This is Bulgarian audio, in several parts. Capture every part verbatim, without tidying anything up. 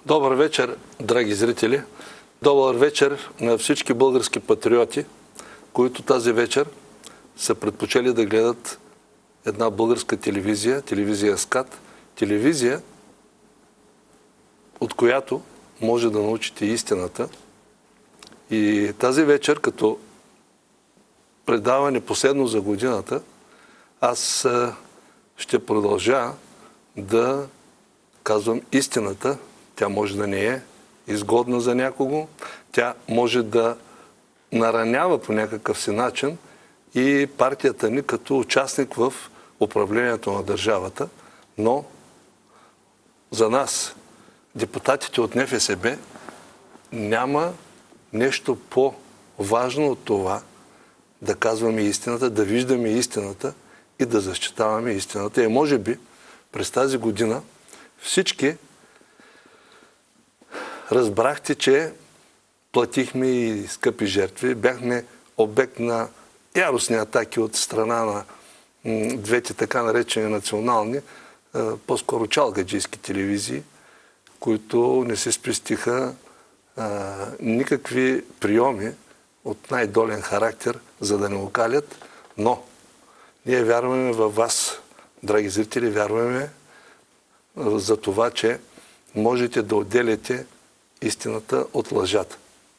Добър вечер, драги зрители! Добър вечер на всички български патриоти, които тази вечер са предпочели да гледат една българска телевизия, телевизия СКАТ, телевизия, от която може да научите истината. И тази вечер, като предаване последно за годината, аз ще продължа да казвам истината. Тя може да не е изгодна за някого, тя може да наранява по някакъв си начин и партията ни като участник в управлението на държавата, но за нас, депутатите от Н Ф С Б, няма нещо по-важно от това да казваме истината, да виждаме истината и да защитаваме истината. И може би през тази година всички разбрахте, че платихме и скъпи жертви. Бяхме обект на яростни атаки от страна на двете така наречени национални, по-скоро чалгаджийски телевизии, които не се спестиха никакви приеми от най-долен характер, за да не окалят. Но ние вярваме във вас, драги зрители, вярваме за това, че можете да отделяте истината от лъжата.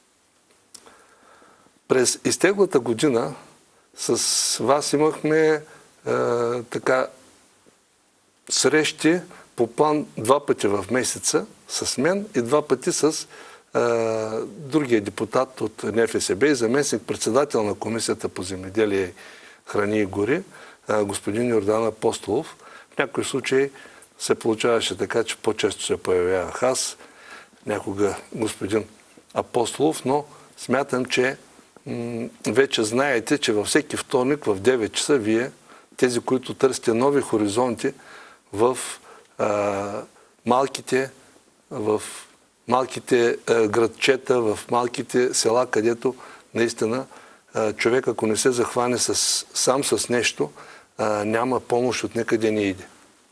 През изтеглата година с вас имахме е, така срещи по план два пъти в месеца с мен и два пъти с е, другия депутат от Н Ф С Б и заместник-председател на Комисията по земеделие, храни и гори, е, господин Йордан Апостолов. В някои случаи се получаваше така, че по-често се появявах аз, някога господин Апостолов, но смятам, че м- вече знаете, че във всеки вторник в девет часа вие, тези, които търсите нови хоризонти в а, малките, в малките а, градчета, в малките села, където наистина а, човек, ако не се захване с, сам с нещо, а, няма помощ от никъде не иде.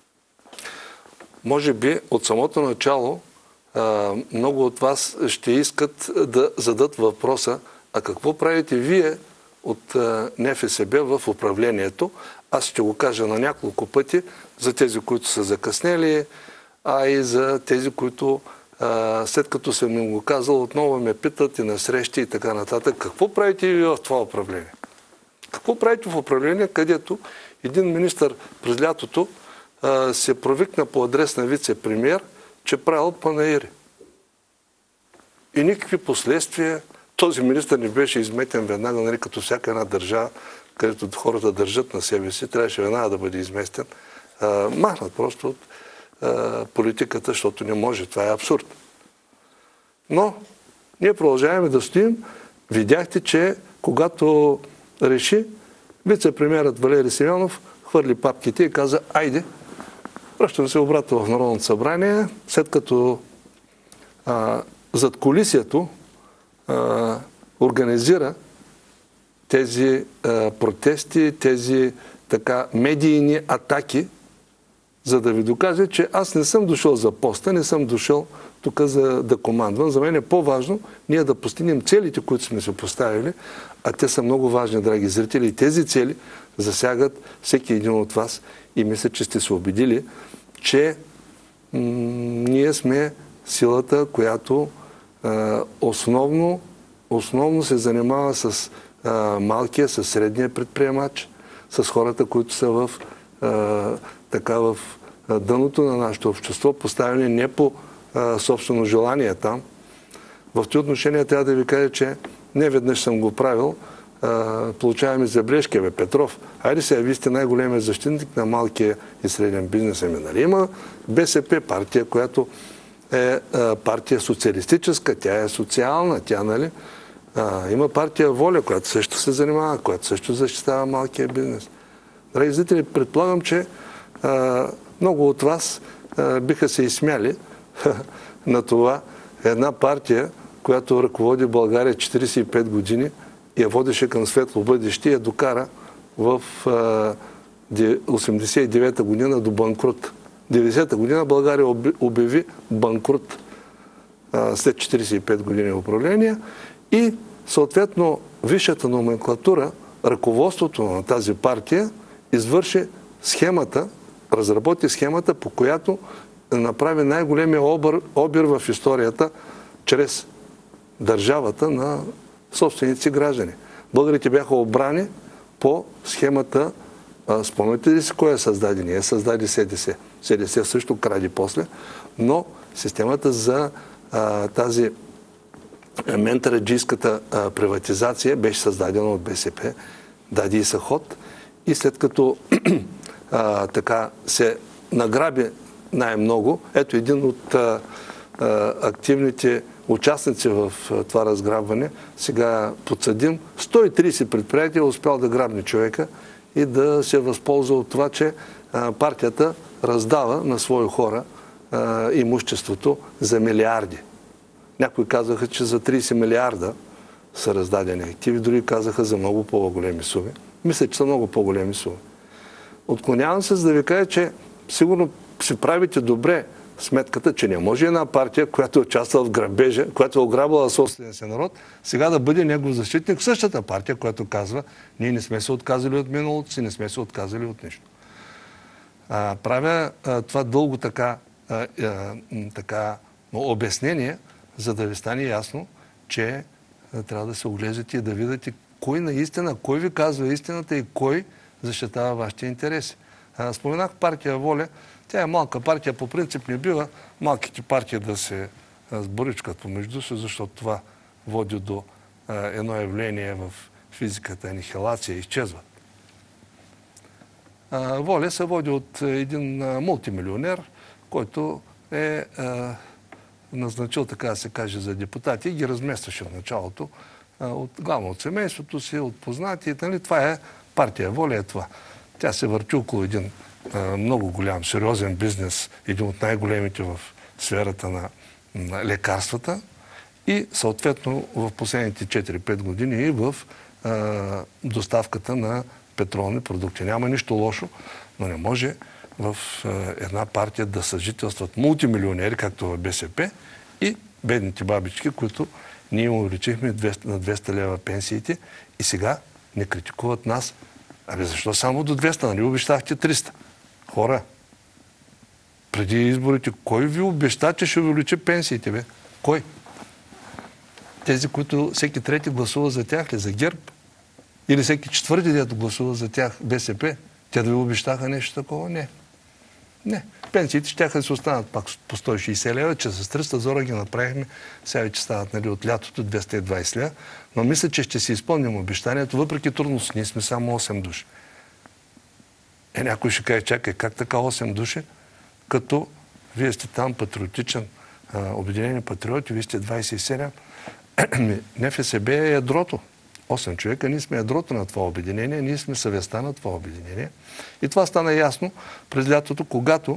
Може би от самото начало много от вас ще искат да зададат въпроса: а какво правите вие от Н Ф С Б в управлението? Аз ще го кажа на няколко пъти за тези, които са закъснели, а и за тези, които след като съм им го казал, отново ме питат и на срещи и така нататък. Какво правите вие в това управление? Какво правите в управление, където един министър през лятото се провикна по адрес на вице-премиер, че правил панаири. И никакви последствия. Този министър не беше изметен веднага, нали, като всяка една държава, където хората държат на себе си, трябваше веднага да бъде изместен. А, махнат просто от а, политиката, защото не може. Това е абсурд. Но ние продължаваме да стоим. Видяхте, че когато реши, вице-премиерът Валери Симеонов хвърли папките и каза: айде, връщам се обратно в Народното събрание, след като а, зад колисието а, организира тези а, протести, тези така медийни атаки, за да ви докаже, че аз не съм дошъл за поста, не съм дошъл тук за да командвам. За мен е по-важно ние да постигнем целите, които сме се поставили, а те са много важни, драги зрители, и тези цели засягат всеки един от вас и мисля, че сте се убедили, че м- ние сме силата, която а, основно, основно се занимава с а, малкия, с средния предприемач, с хората, които са в, а, така, в а, дъното на нашето общество, поставени не по а, собствено желание там. В това отношение трябва да ви кажа, че не веднъж съм го правил. Uh, получаваме забележки: бе, Петров, хайде сега, вие сте най-големия защитник на малкия и среден бизнес. Ами, нали има Б С П, партия, която е uh, партия социалистическа, тя е социална, тя, нали? Uh, има партия Воля, която също се занимава, която също защитава малкия бизнес. Драги зрители, предполагам, че uh, много от вас uh, биха се изсмяли на това една партия, която ръководи България четирийсет и пет години, я водеше към светло бъдеще и я докара в осемдесет и девета година до банкрут. деветдесета година България обяви банкрут. след четиридесет и пет години управление и съответно висшата номенклатура, ръководството на тази партия извърши схемата, разработи схемата, по която направи най-големия обир, обир в историята чрез държавата на собственици граждани. Българите бяха обрани по схемата. Спомняте ли си кой е създаде? Ние създаде СДС. СДС също кради после, но системата за а, тази ментараджийската а, приватизация беше създадена от БСП, даде и съход и след като а, така се награби най-много, ето един от а, а, активните участници в а, това разграбване, сега подсъдим, сто и тридесет предприятия успял да грабне човека и да се възползва от това, че а, партията раздава на свои хора а, имуществото за милиарди. Някои казаха, че за тридесет милиарда са раздадени активи, други казаха за много по-големи суми. Мисля, че са много по-големи суми. Отклонявам се, за да ви кажа, че сигурно си правите добре сметката, че не може една партия, която е участвала в грабежа, която е ограбила собствения си народ, сега да бъде негов защитник в същата партия, която казва, ние не сме се отказали от миналото си, не сме се отказали от нищо. А, правя а, това дълго така, а, а, така обяснение, за да ви стане ясно, че а, трябва да се оглеждате и да видите кой наистина, кой ви казва истината и кой защитава вашите интереси. А, споменах партия Воля. Тя е малка партия, по принцип не бива малките партии да се сборичкат помежду си, защото това води до а, едно явление в физиката, анихилация, изчезва. А, Воля се води от един а, мултимилионер, който е а, назначил, така да се каже, за депутати и ги разместваше в началото а, от, главно от семейството си, от познати. Нали? Това е партия Воля, е това. Тя се върти около един много голям, сериозен бизнес, един от най-големите в сферата на, на лекарствата и съответно в последните четири-пет години и в а, доставката на петролни продукти. Няма нищо лошо, но не може в а, една партия да съжителстват мултимилионери, както в БСП, и бедните бабички, които ние им увеличихме на двеста лева пенсиите и сега не критикуват нас. Абе защо само до двеста? Нали обещахте триста? Хора, преди изборите, кой ви обеща, че ще увеличи пенсиите, бе? Кой? Тези, които всеки трети гласува за тях ли? За ГЕРБ? Или всеки четвърти, дето гласува за тях БСП? Те да ви обещаха нещо такова? Не. Не. Пенсиите ще да се останат пак по сто и шейсет лева, че с триста зора ги направихме, сега вече стават, нали, от лятото двеста и двайсет лева, но мисля, че ще си изпълним обещанието, въпреки трудности. Ние сме само осем души. Е, някой ще каже, чакай, как така осем души, като вие сте там патриотичен, Обединени патриоти, вие сте двайсет и седем. НФСБ е ядрото. осем човека, ние сме ядрото на това обединение, ние сме съвестта на това обединение. И това стана ясно през лятото, когато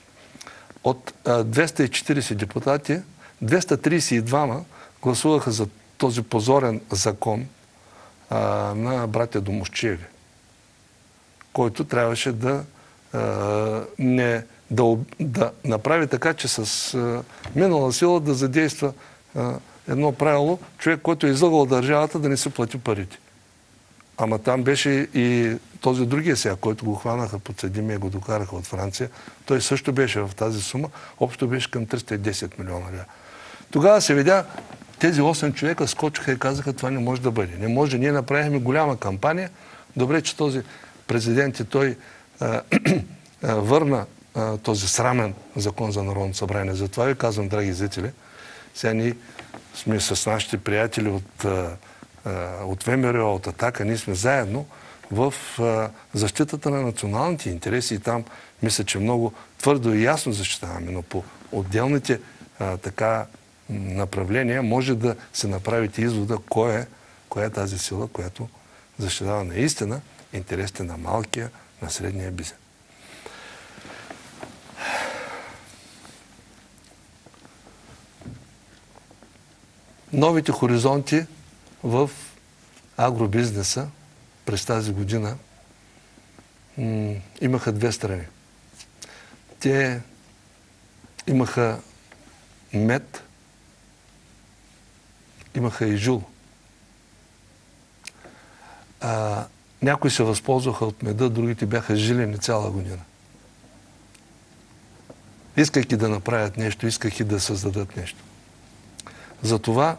от двеста и четирийсет депутати, двеста трийсет и два гласуваха за този позорен закон а, на братя Домусчиеви, който трябваше да, а, не, да, да направи така, че с а, минала сила да задейства а, едно правило, човек, който е излъгал държавата, да не се плати парите. Ама там беше и този другия сега, който го хванаха под съдимия и го докараха от Франция. Той също беше в тази сума. Общо беше към триста и десет милиона лева. Тогава се видя, тези осем човека скочиха и казаха, това не може да бъде. Не може. Ние направихме голяма кампания. Добре, че този президент и той а, а, върна а, този срамен закон за Народното събрание. Затова ви казвам, драги зрители, сега ние сме с нашите приятели от, от ВМРО, от Атака, ние сме заедно в защитата на националните интереси и там мисля, че много твърдо и ясно защитаваме, но по отделните така направления може да се направите извода кой е, коя е тази сила, която защитава наистина интересите на малкия, на средния бизнес. Новите хоризонти в агробизнеса през тази година имаха две страни. Те имаха мед имаха и жул. А, някои се възползваха от меда, другите бяха жилени цяла година. Искайки да направят нещо, искайки да създадат нещо. Затова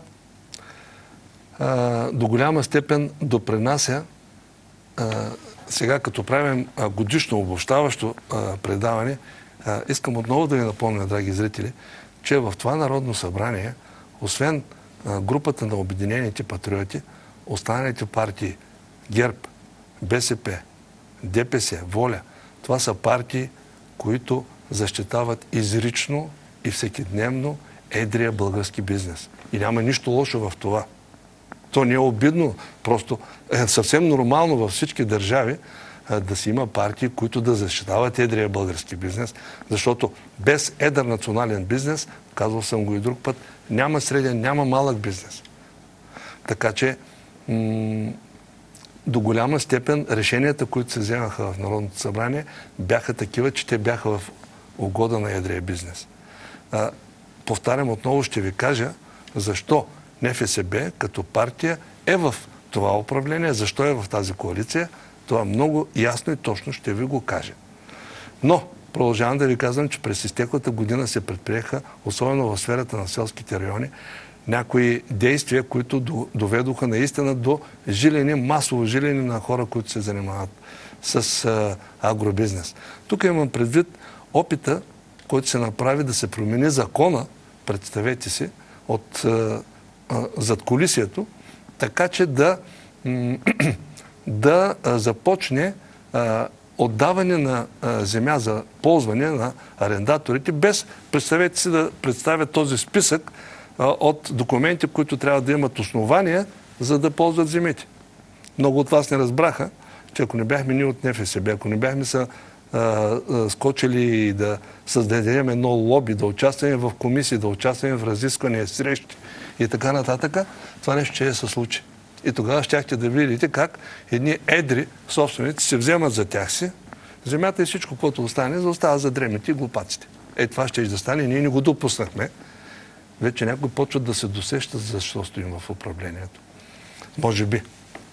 а, до голяма степен допринася а, сега, като правим а, годишно обобщаващо а, предаване, а, искам отново да ви напомня, драги зрители, че в това Народно събрание, освен а, групата на Обединените патриоти, останалите партии ГЕРБ, БСП, ДПС, Воля, това са партии, които защитават изрично и всекидневно едрия български бизнес. И няма нищо лошо в това. То не е обидно, просто е съвсем нормално във всички държави а, да си има партии, които да защитават едрия български бизнес, защото без едър национален бизнес, казвал съм го и друг път, няма среден, няма малък бизнес. Така че м- до голяма степен решенията, които се вземаха в Народното събрание, бяха такива, че те бяха в угода на едрия бизнес. А, повтарям отново, ще ви кажа защо НФСБ като партия е в това управление, защо е в тази коалиция. Това много ясно и точно ще ви го кажа. Но продължавам да ви казвам, че през изтеклата година се предприеха, особено в сферата на селските райони, някои действия, които доведоха наистина до жилени, масово жилени на хора, които се занимават с а, агробизнес. Тук имам предвид опита, който се направи да се промени закона, представете си, от а, а, задкулисието, така че да, да а, започне а, отдаване на а, земя за ползване на арендаторите, без, представете си, да представят този списък а, от документи, които трябва да имат основания, за да ползват земите. Много от вас не разбраха, че ако не бяхме ние от НФСБ, ако не бяхме са а, а, скочили и да създадем едно лоби, да участваме в комисии, да участваме в разисквания, срещи и така нататък, това нещо ще се случи. И тогава щяхте да видите как едни едри собственици се вземат за тях си, земята и всичко, което остане, заостава за дремите и глупаците. Е, това ще да стане и ние не го допуснахме. Вече някой почват да се досещат защо стоим в управлението. Може би.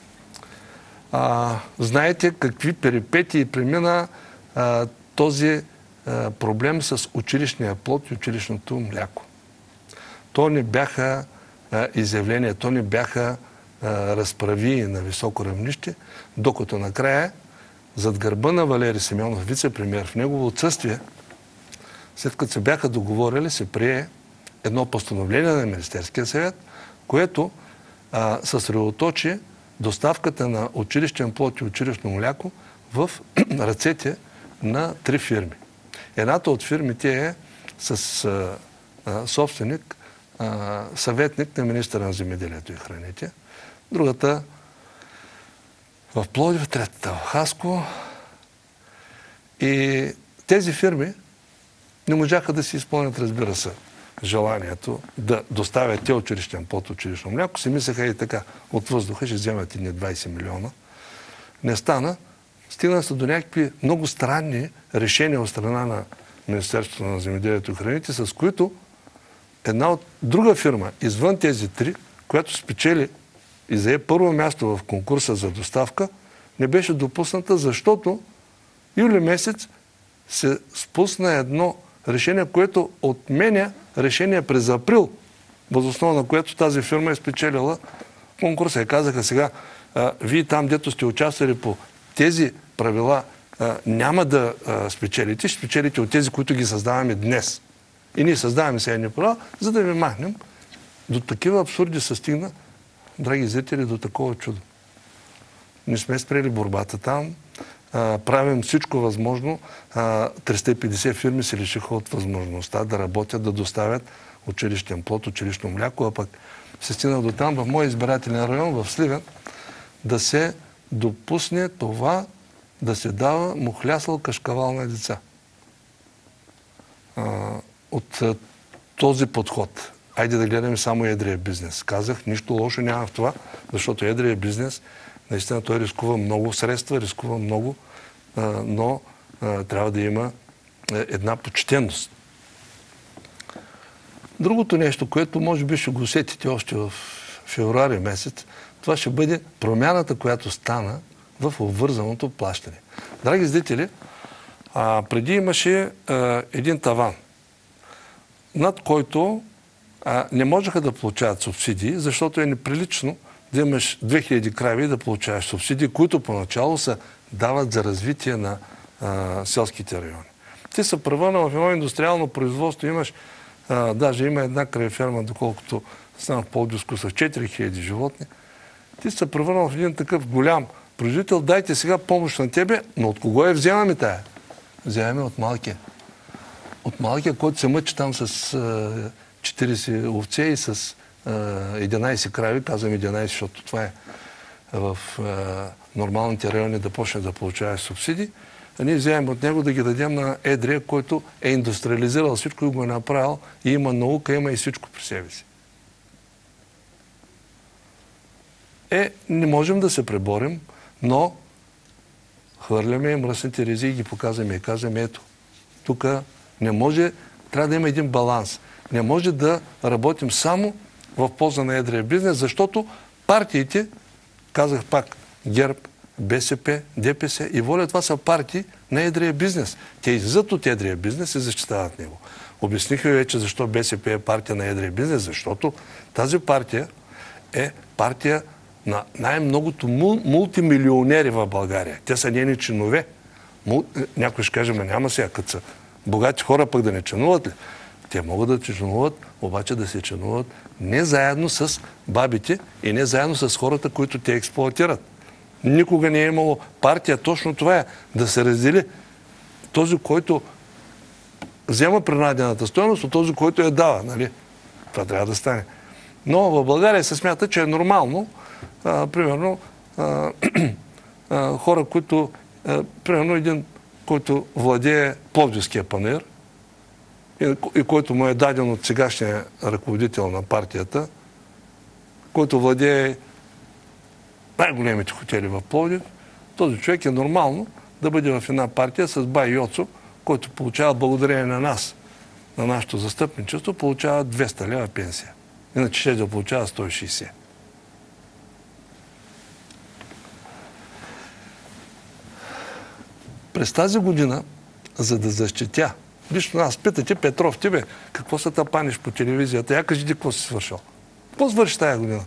А, знаете какви перипетии премина а, този а, проблем с училищния плод и училищното мляко. То не бяха а, изявления, то не бяха а, разправи на високо равнище, докато накрая зад гърба на Валери Симеонов, вице-премиер, в негово отсъствие, след като се бяха договорили, се прие едно постановление на Министерския съвет, което а, съсредоточи доставката на училищен плод и училищно мляко в ръцете на три фирми. Едната от фирмите е с а, а, собственик, а, съветник на министъра на земеделието и храните. Другата в Пловдив, третата в Хасково. И тези фирми не можаха да си изпълнят, разбира се, желанието да доставят те училищен плод, училищно мляко. Си мислеха и така, от въздуха ще вземат и не двайсет милиона. Не стана. Стигна се до някакви много странни решения от страна на Министерството на земеделието и храните, с които една от друга фирма, извън тези три, която спечели и зае първо място в конкурса за доставка, не беше допусната, защото юли месец се спусна едно решение, което отменя решение през април, въз основа на което тази фирма е спечелила конкурса. И казаха сега, а, вие там, дето сте участвали по тези правила, а, няма да а, спечелите, ще спечелите от тези, които ги създаваме днес. И ние създаваме сега едни права, за да ви махнем. До такива абсурди се стигна, драги зрители, до такова чудо. Не сме спрели борбата там. А, правим всичко възможно. А, триста и петдесет фирми се лишиха от възможността да работят, да доставят училищен плод, училищно мляко, а пък се стигна до там в моя избирателен район, в Сливен, да се допусне това да се дава мухлясъл кашкавал на деца. А, от а, този подход. Айде да гледаме само едрия бизнес. Казах, нищо лошо няма в това, защото едрия бизнес, наистина той рискува много средства, рискува много, а, но а, трябва да има една почтеност. Другото нещо, което може би ще го усетите още в февруари месец, това ще бъде промяната, която стана в обвързаното плащане. Драги зрители, а, преди имаше а, един таван, над който а, не можеха да получават субсидии, защото е неприлично да имаш две хиляди крави и да получаваш субсидии, които поначало се дават за развитие на а, селските райони. Ти се превърна в едно индустриално производство, имаш, а, даже има една кравеферма, доколкото стана в Пловдивско с четири хиляди животни. Ти се превърнал в един такъв голям производител, дайте сега помощ на тебе, но от кого я вземаме тая? Вземаме от малкия. От малкия, който се мъчи там с а, четирийсет овце и с а, единайсет крави, казвам единайсет, защото това е в а, нормалните райони да почне да получава субсидии, а ние вземем от него да ги дадем на едрия, който е индустриализирал всичко и го е направил и има наука, има и всичко при себе си. Е, не можем да се преборим, но хвърляме мръсните ризи и ги показваме и казваме, ето, тук не може, трябва да има един баланс. Не може да работим само в полза на едрия бизнес, защото партиите, казах пак, ГЕРБ, БСП, ДПС и ВОЛЯ, това са партии на едрия бизнес. Те излизат от едрия бизнес и защитават него. Обясних ви вече защо БСП е партия на едрия бизнес, защото тази партия е партия на най-многото мултимилионери в България. Те са нейни чинове. Мул... Някой ще каже, ме няма сега, като са богати хора пък да не членуват ли? Те могат да членуват, обаче да се членуват не заедно с бабите и не заедно с хората, които те експлоатират. Никога не е имало партия. Точно това е. Да се раздели този, който взема принадената стойност от този, който я дава. Нали? Това трябва да стане. Но в България се смята, че е нормално а, примерно а, а, хора, които а, примерно един, който владее Пловдивския панаир и, и който му е даден от сегашния ръководител на партията, който владее най-големите хотели в Пловдив, този човек е нормално да бъде в една партия с бай Йоцо, който получава благодарение на нас, на нашето застъпничество, получава двеста лева пенсия. Иначе ще да получава сто и шейсет. През тази година, за да защитя, лично аз питате Петров, тебе, какво се тъпаниш по телевизията? Я кажи ти какво си свършил. Какво свърши тая година?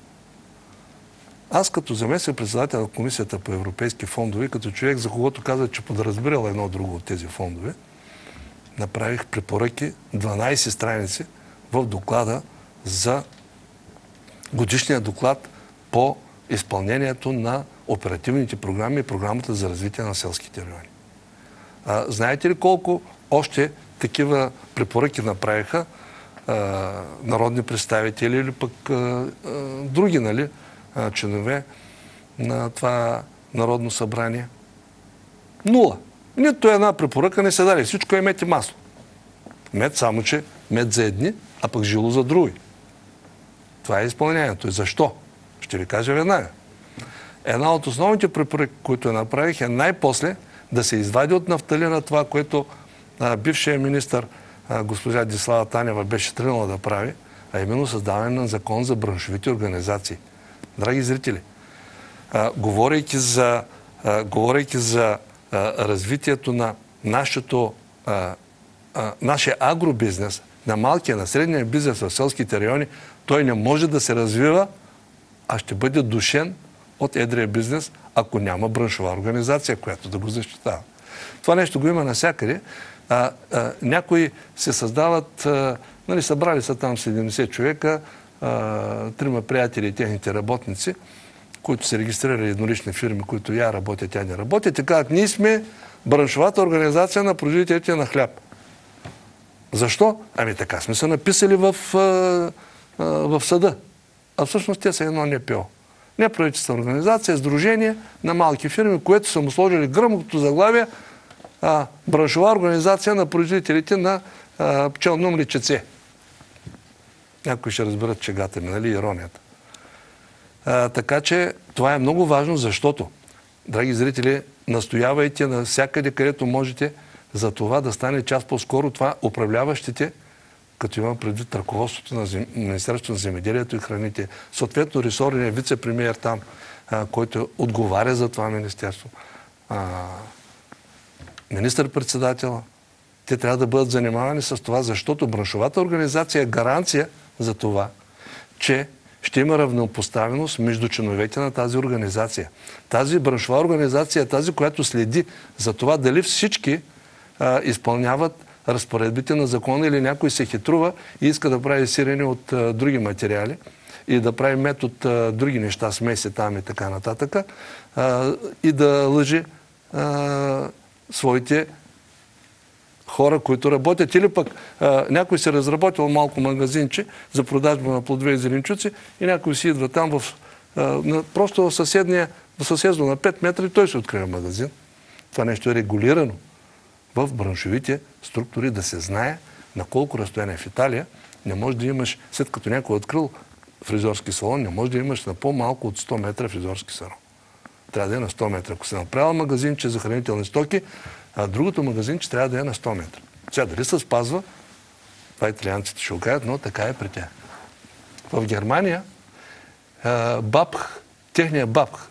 Аз като заместник председател на Комисията по европейски фондове, като човек, за когото казва, че подразбирал едно друго от тези фондове, направих препоръки, дванайсет страници в доклада за годишния доклад по изпълнението на оперативните програми и програмата за развитие на селските райони. А, знаете ли колко още такива препоръки направиха а, народни представители или пък а, а, други, нали, а, членове на това Народно събрание? Нула. Нито една препоръка не се даде. Всичко е мед и масло. Мед, само че мед за едни, а пък жило за други. Това е изпълнението. И защо? Ще ви кажа веднага. Една от основните препоръки, които я направих, е най-после да се извади от нафталина това, което а, бившия министър а, госпожа Десислава Танева беше тръгнала да прави, а именно създаване на закон за браншовите организации. Драги зрители, а, говорейки за, а, говорейки за а, развитието на нашето, а, а, нашия агробизнес, на малкия, на средния бизнес в селските райони, той не може да се развива, а ще бъде душен от едрия бизнес, ако няма браншова организация, която да го защитава. Това нещо го има навсякъде. А, а, някои се създават, а, нали, събрали са там седемдесет човека, а, трима приятели и техните работници, които се регистрирали еднолични фирми, които я работят, тя не работят, и казват, ние сме браншовата организация на производителите на хляб. Защо? Ами така сме се написали в, а, а, в съда. А всъщност те са едно ен пе о. Неправителствена организация, сдружение на малки фирми, което са му сложили гръмкото заглавие а, браншова организация на производителите на а, пчелно млечице. Някои ще разберат чегата ми, нали, иронията. А, така че това е много важно, защото, драги зрители, настоявайте навсякъде, където можете, за това да стане час по-скоро това управляващите като имам предвид ръководството на зем... Министерството на земеделието и храните, съответно ресорния вице-премиер там, а, който отговаря за това министерство, а, министър-председател, те трябва да бъдат занимавани с това, защото браншовата организация е гаранция за това, че ще има равнопоставеност между членовете на тази организация. Тази браншова организация е тази, която следи за това дали всички а, изпълняват разпоредбите на закона или някой се хитрува и иска да прави сирене от а, други материали и да прави мед от а, други неща, смеси там и така нататък, а, и да лъжи а, своите хора, които работят. Или пък а, някой се разработил малко магазинче за продажба на плодове и зеленчуци и някой си идва там в, а, на, просто в съседния, в съседно на пет метра и той се открива магазин. Това нещо е регулирано в браншовите структури, да се знае на колко разстояние. В Италия не може да имаш, след като някой е открил фризорски салон, не може да имаш на по-малко от сто метра фризорски салон. Трябва да е на сто метра. Ако се направил магазинче за хранителни стоки, а другото магазинче трябва да е на сто метра. Сега дали се спазва, това италианците ще го кажат, но така е при тях. В Германия БАБХ, техния БАБХ,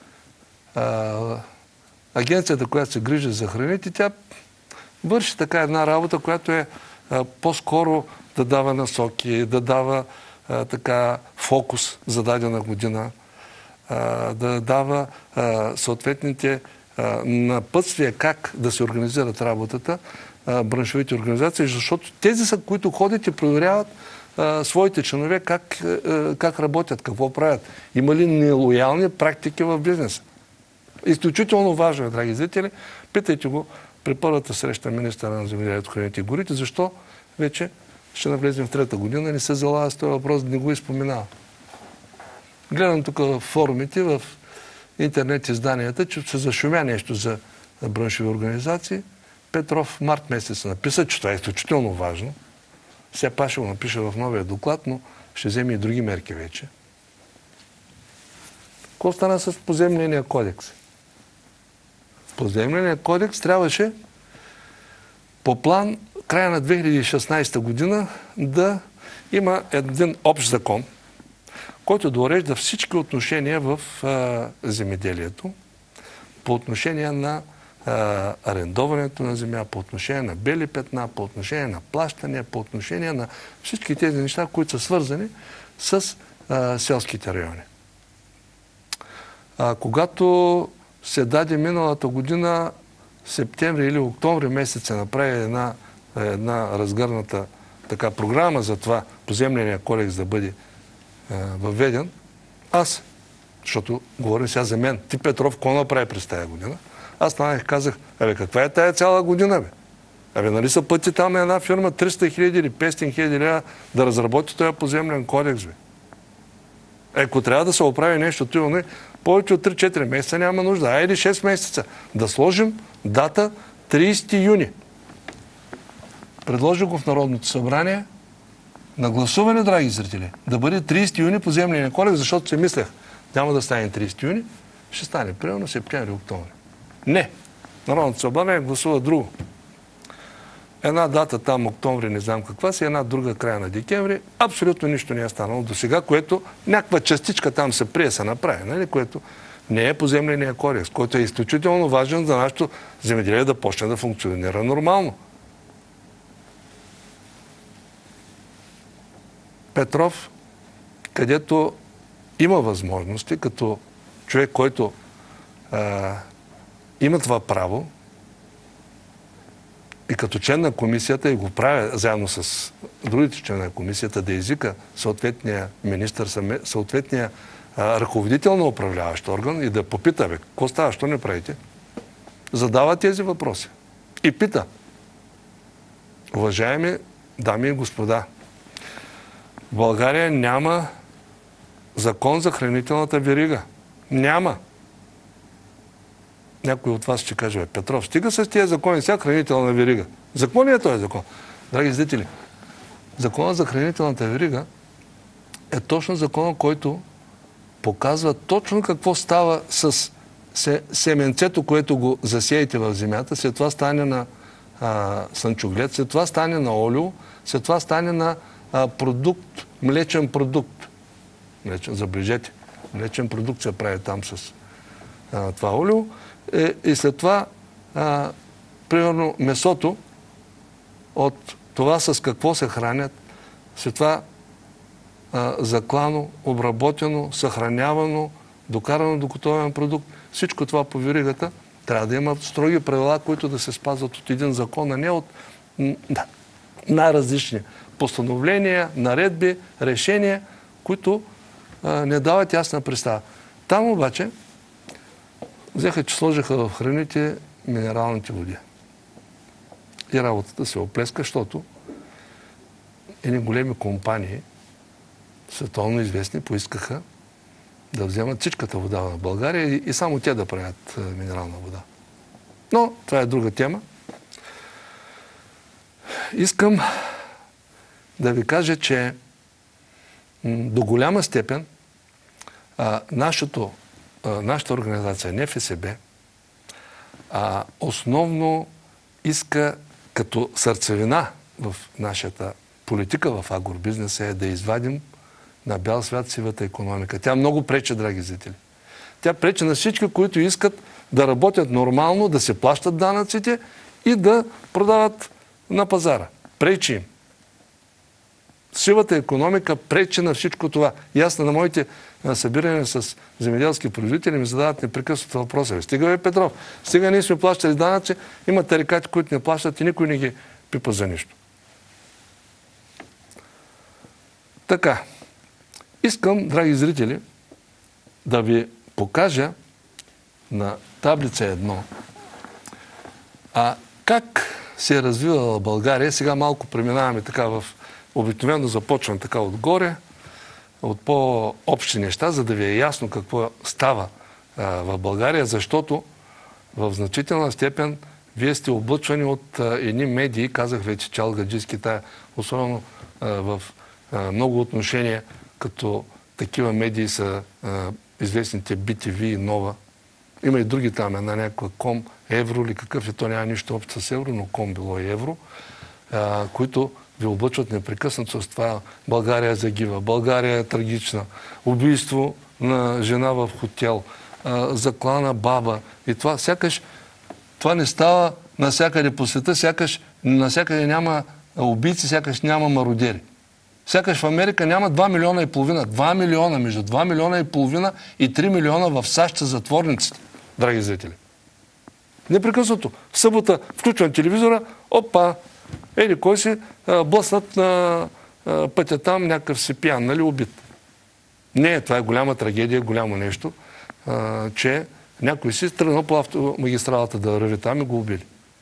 агенцията, която се грижи за храните, тя върши така една работа, която е по-скоро да дава насоки, да дава а, така фокус за дадена година, а, да дава а, съответните а, напътствия как да се организират работата, а, браншовите организации, защото тези са, които ходят и проверяват а, своите членове как, а, как работят, какво правят. Има ли нелоялни практики в бизнеса? Изключително важно е, драги зрители. Питайте го при първата среща министъра на земеделието, храните и горите, защо вече ще навлезем в трета година, не се залага с този въпрос, не го изпоменава. Гледам тук в форумите, в интернет изданията, че се зашумя нещо за браншови организации. Петров март месец написа, че това е изключително важно. Сега пак ще го напиша в новия доклад, но ще вземе и други мерки вече. Какво стана с поземления кодекс? Поземления кодекс трябваше по план края на две хиляди и шестнадесета година да има един общ закон, който да урежда всички отношения в а, земеделието, по отношение на а, арендоването на земя, по отношение на бели петна, по отношение на плащания, по отношение на всички тези неща, които са свързани с а, селските райони. А, когато се даде миналата година, септември или октомври месец се направи една, една разгърната така програма за това поземления кодекс да бъде е, въведен, аз, защото говорим сега за мен, ти Петров, какво направи през тази година? Аз станах и казах, абе каква е тая цяла година, бе? Абе нали са пъти там на една фирма триста хиляди или петстотин хиляди лева да разработи този поземлен кодекс, бе? Ако трябва да се оправи нещо, това, повече от три-четири месеца няма нужда. Айде шест месеца. Да сложим дата тридесети юни. Предложи го в Народното събрание на гласуване, драги зрители. Да бъде тридесети юни поземления кодекс, защото се мислех, няма да стане тридесети юни, ще стане примерно септември-октомври. Не. Народното събрание гласува друго. Една дата там, октомври, не знам каква си, една друга края на декември, абсолютно нищо не е станало до сега, което някаква частичка там се прие се направи, нали? Което не е поземления кодекс, който е изключително важен за нашето земеделие да почне да функционира нормално. Петров, където има възможности, като човек, който а, има това право, и като член на комисията, и го правя заедно с другите члени на комисията, да извика съответния министър, съответния а, ръководител на управляващ орган и да попита, бе, какво става, що не правите? Задава тези въпроси. И пита, уважаеми дами и господа, в България няма закон за хранителната верига. Няма. Някой от вас ще каже, бе, Петров, стига с тези закони, сега хранителна верига. За какво ли е този закон? Драги зрители, законът за хранителната верига е точно законът, който показва точно какво става с семенцето, което го засеете в земята, след това стане на а, слънчоглед, след това стане на олио, след това стане на а, продукт, млечен продукт. Млечен, забележете, млечен продукт се прави там с а, това олио. И, и след това, а, примерно, месото от това с какво се хранят, след това а, заклано, обработено, съхранявано, докарано до готовен продукт. Всичко това по веригата трябва да има строги правила, които да се спазват от един закон, а не от да, най-различни постановления, наредби, решения, които а, не дават ясна представа. Там обаче взеха, че сложиха в храните минералните води. И работата се оплеска, защото едни големи компании, световно известни, поискаха да вземат всичката вода в България и, и само те да правят а, минерална вода. Но това е друга тема. Искам да ви кажа, че м, до голяма степен а, нашото, а, нашата организация Н Ф С Б а, основно иска като сърцевина в нашата политика в агробизнеса е да извадим на бял свят сивата икономика. Тя много пречи, драги зрители. Тя пречи на всички, които искат да работят нормално, да се плащат данъците и да продават на пазара. Пречи им. Сивата икономика пречи на всичко това. И аз на моите събирания с земеделски производители ми задават непрекъснато въпроса. Стига, бе, Петров, стига ние сме плащали данъци, има тарикати, които не плащат и никой не ги пипа за нищо. Така. Искам, драги зрители, да ви покажа на таблица едно а как се е развивала България. Сега малко преминаваме така в... Обикновено започвам така отгоре, от по-общи неща, за да ви е ясно какво става а, в България, защото в значителна степен вие сте облъчвани от а, едни медии, казах вече, че алгаджийски, тая, особено а, в а, много отношения, като такива медии са а, известните Би Ти Ви и Нова. Има и други там, една някаква Ком, Евро или какъв е, то няма нищо общо с Евро, но Ком било и Евро, а, които ви облъчват непрекъснато с това. България загива, България е трагична, убийство на жена в хотел, а, заклана баба. И това сякаш, това не става навсякъде по света, сякаш навсякъде няма убийци, сякаш няма мародери. Сякаш в Америка няма два милиона и половина. два милиона, между два милиона и половина и три милиона в САЩ са затворниците, драги зрители. Непрекъснато. В събота включвам телевизора, опа, еди кой си, блъснат на пътя там, някакъв си пиян, нали, убит. Не, това е голяма трагедия, голямо нещо, че някой си тръгнал по автомагистралата да ръви там и го убили.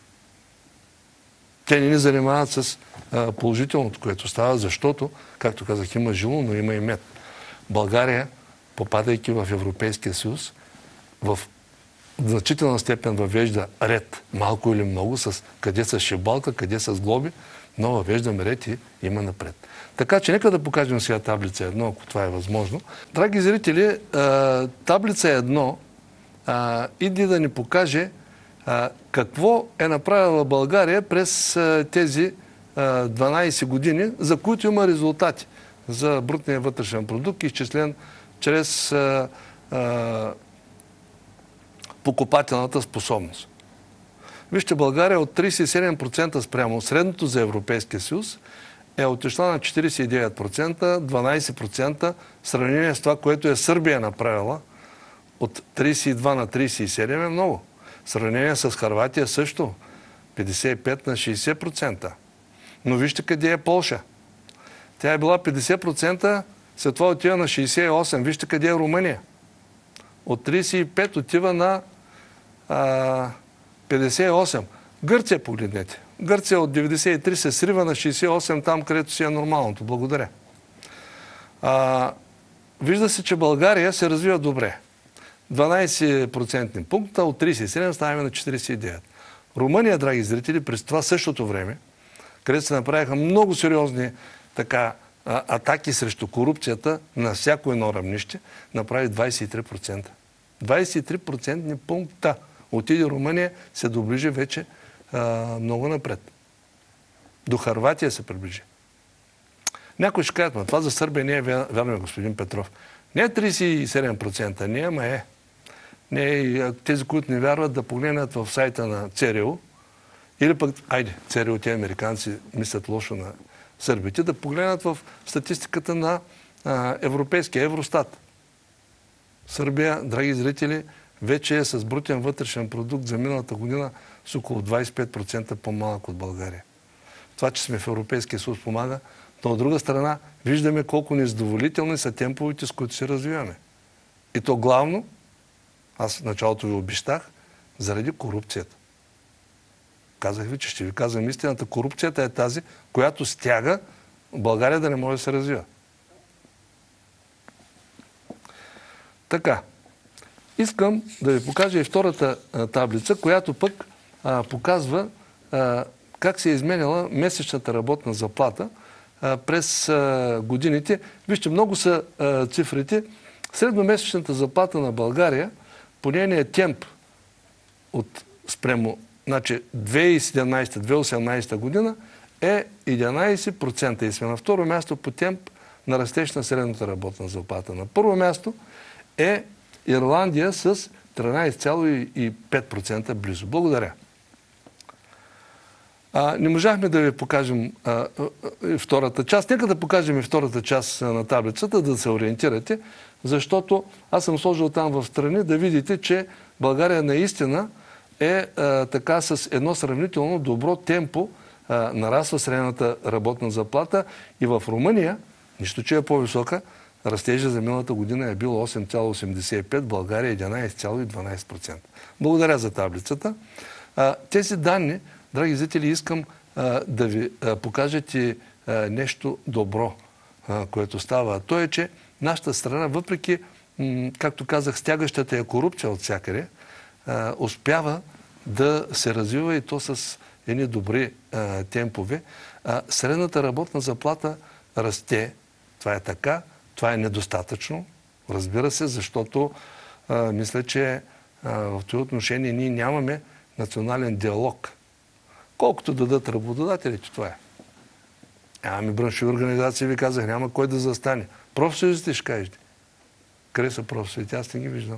Те не ни занимават с положителното, което става, защото, както казах, има жило, но има и мед. България, попадайки в Европейския съюз, в значителна степен въвежда ред, малко или много, с къде с шибалка, къде с глоби, но въвеждаме ред и има напред. Така че нека да покажем сега таблица едно, ако това е възможно. Драги зрители, таблица едно иди да ни покаже какво е направила България през тези дванайсет години, за които има резултати за брутния вътрешен продукт, изчислен чрез а, а, покупателната способност. Вижте, България от трийсет и седем процента спрямо средното за Европейския съюз е отишла на четирийсет и девет процента, дванайсет процента в сравнение с това, което е Сърбия направила от трийсет и два на трийсет и седем е много. В сравнение с Хърватия също петдесет и пет на шейсет процента. Но вижте къде е Полша. Тя е била петдесет процента, след това отива на шейсет и осем. Вижте къде е Румъния. От трийсет и пет отива на а, петдесет и осем. Гърция погледнете. Гърция от деветдесет и три се срива на шейсет и осем, там където си е нормалното. Благодаря. А, вижда се, че България се развива добре. дванайсет процентни пункта, от трийсет и седем ставаме на четирийсет и девет. Румъния, драги зрители, през това същото време, където се направиха много сериозни така, а, атаки срещу корупцията на всяко едно равнище, направи двайсет и три процента. двайсет и три процентни пункта. Отиде Румъния, се доближи вече а, много напред. До Хърватия се приближи. Някой ще кажат, но това за Сърбия не е вярно, господин Петров. Не е тридесет и седем процента, не е, ма е. Не е. Тези, които не вярват, да погледнат в сайта на ЦРУ, или пък, айде, ЦРУ, те американци мислят лошо на сърбите, да погледнат в статистиката на а, Европейския Евростат. Сърбия, драги зрители, вече е с брутен вътрешен продукт за миналата година с около двадесет и пет процента по-малък от България. Това, че сме в Европейския съюз, помага, но от друга страна виждаме колко незадоволителни са темповете, с които се развиваме. И то главно, аз в началото ви обещах, заради корупцията. Казах ви, че ще ви казвам истината. Корупцията е тази, която стяга България да не може да се развива. Така. Искам да ви покажа и втората а, таблица, която пък а, показва а, как се е изменяла месечната работна заплата а, през а, годините. Вижте, много са а, цифрите. Средномесечната заплата на България по нейния темп от спрямо, значи две хиляди и седемнадесета - две хиляди и осемнадесета година е единадесет процента и сме на второ място по темп на растеж на средната работна заплата. На първо място е Ирландия с тринадесет цяло и пет процента близо. Благодаря. А, не можахме да ви покажем а, а, а, втората част. Нека да покажем и втората част на таблицата, да се ориентирате, защото аз съм сложил там в страни да видите, че България наистина е а, така с едно сравнително добро темпо а, нараства средната работна заплата и в Румъния, нищо че е по-висока, растежа за миналата година е бил осем цяло осемдесет и пет, България единадесет цяло и дванадесет процента. Благодаря за таблицата. А, тези данни, драги зрители, искам а, да ви а, покажете а, нещо добро, а, което става. То е, че нашата страна, въпреки, м, както казах, стягащата е корупция от всякъде, а, успява да се развива и то с едни добри а, темпове. А, средната работна заплата расте. Това е така. Това е недостатъчно, разбира се, защото а, мисля, че а, в това отношение ние нямаме национален диалог. Колкото дадат работодателите, това е. Нямаме браншови организации, ви казах, няма кой да застане. Профсъюзите ще кажете. Къде са профсъюзите? Аз не ги виждам.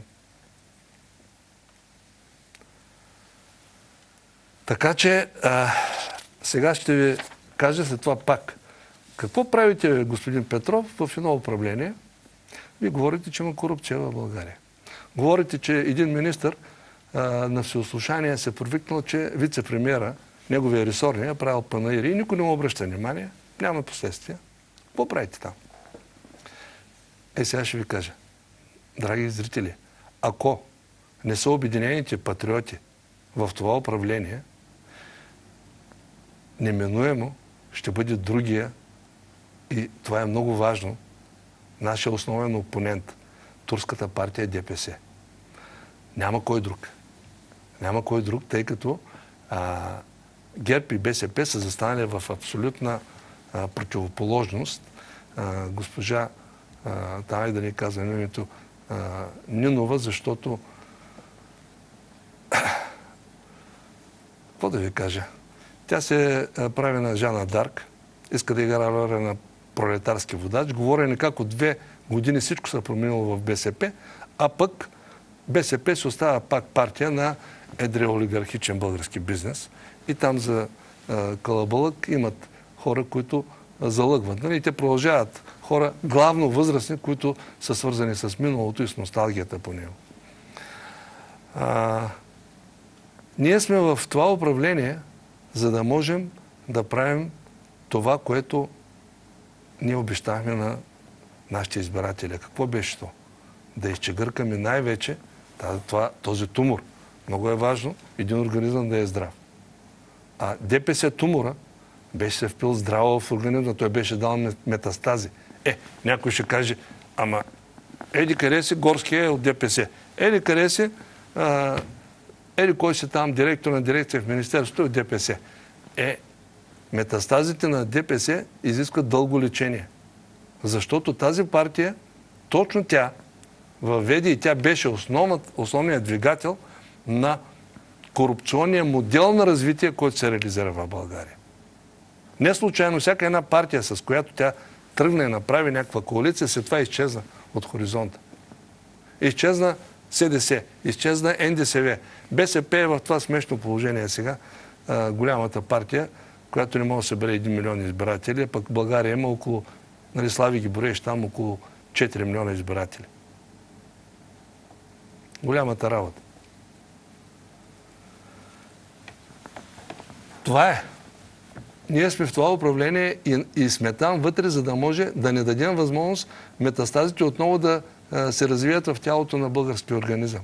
Така че, а, сега ще ви кажа след това пак. Какво правите, господин Петров, в едно управление? Вие говорите, че има корупция в България. Говорите, че един министър а, на всеослушание се провикнал, че вице-премиера, неговия ресорния, е правил панаири и никой не му обръща внимание. Няма последствия. Какво правите там? Е, сега ще ви кажа. Драги зрители, ако не са обединените патриоти в това управление, неминуемо ще бъде другия. И това е много важно. Нашия основен опонент, турската партия ДПС. Няма кой друг. Няма кой друг, тъй като а, ГЕРБ и БСП са застанали в абсолютна а, противоположност. А, госпожа, там и да ни казвам името, а, Нинова, защото какво да ви кажа? Тя се прави на Жана Дарк, иска да играе роля на пролетарски водач. Говорене как от две години всичко се променило в БСП, а пък БСП се остава пак партия на едрия олигархичен български бизнес. И там за а, калабалък имат хора, които а, залъгват. Нали? И те продължават хора, главно възрастни, които са свързани с миналото и с носталгията по него. А, ние сме в това управление, за да можем да правим това, което ние обещахме на нашите избиратели. Какво беше то? Да изчегъркаме най-вече този тумор. Много е важно един организъм да е здрав. А ДПС тумора беше се впил здраво в организма, той беше дал метастази. Е, някой ще каже, ама еди къде си, Горския е от ДПС. Еди къде си, а, еди кой си там, директор на дирекция в Министерството от ДПС. Е, метастазите на ДПС изискват дълго лечение. Защото тази партия, точно тя въведе и тя беше основният двигател на корупционния модел на развитие, който се реализира в България. Не случайно всяка една партия, с която тя тръгне и направи някаква коалиция, след това изчезна от хоризонта. Изчезна СДС, изчезна Н Д С В. Б С П е в това смешно положение сега, а, голямата партия, която не може да събере един милион избиратели, а пък България има около, нали, Слави ги броеш там, около четири милиона избиратели. Голямата работа. Това е. Ние сме в това управление и, и сме там вътре, за да може да не дадем възможност метастазите отново да а, се развият в тялото на българския организъм.